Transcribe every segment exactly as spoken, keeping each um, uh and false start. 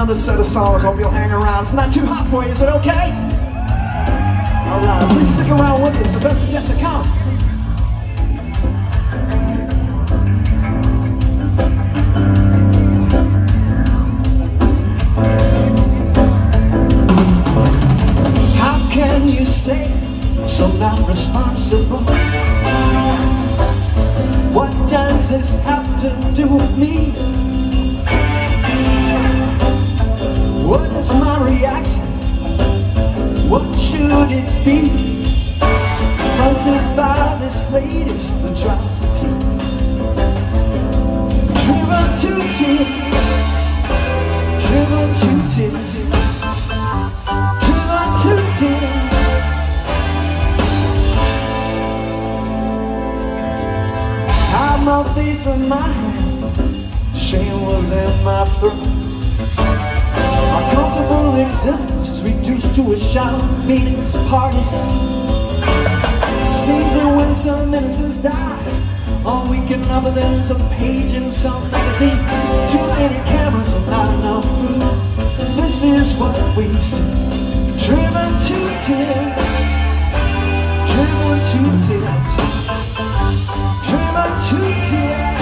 another set of songs. Hope you'll hang around. It's not too hot for you, is it okay? Alright, please stick around with us. The best is yet to come. How can you say so not responsible? What does this have to do with me? What is my reaction? What should it be? Confronted by this latest atrocity. Driven to tears, driven to tears, driven to tears. Hide my face in my hand, shame was in my throat. Our comfortable existence is reduced to a shallow, meaningless party. Seems that when some innocents die, all we can offer them is a page in some magazine. Too many cameras and not enough food. This is what we see. Driven to tears, driven to tears, driven to tears.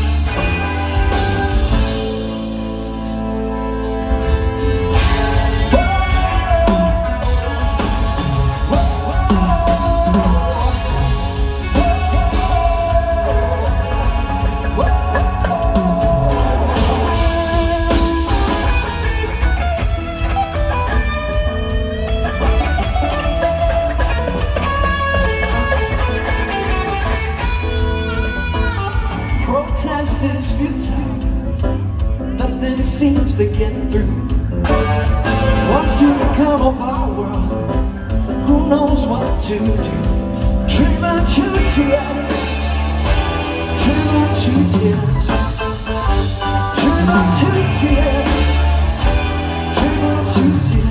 Protest is futile, nothing seems to get through. Wants to become of our world, who knows what to do. Driven to tears, driven to tears, driven to tears, driven to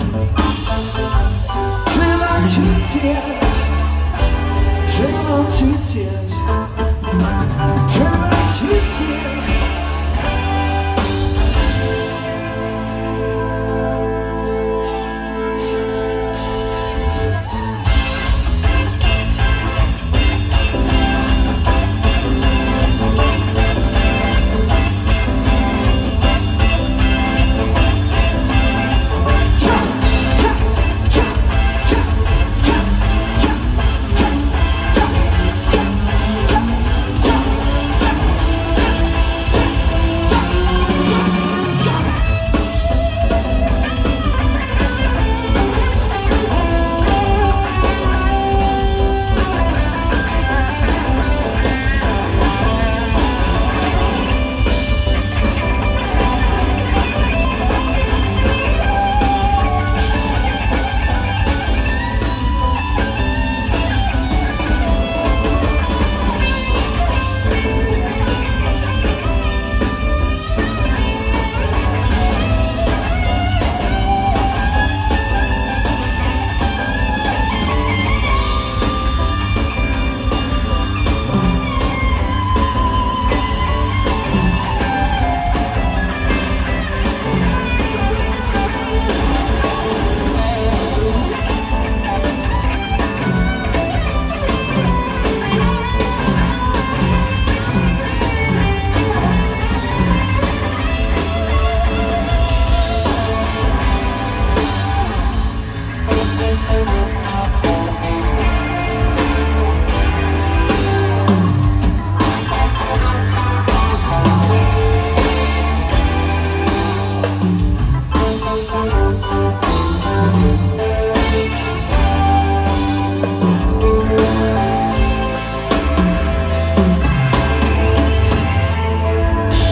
tears, driven to tears, driven to tears, driven to tears.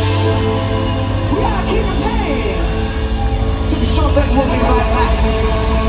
We'll be right back.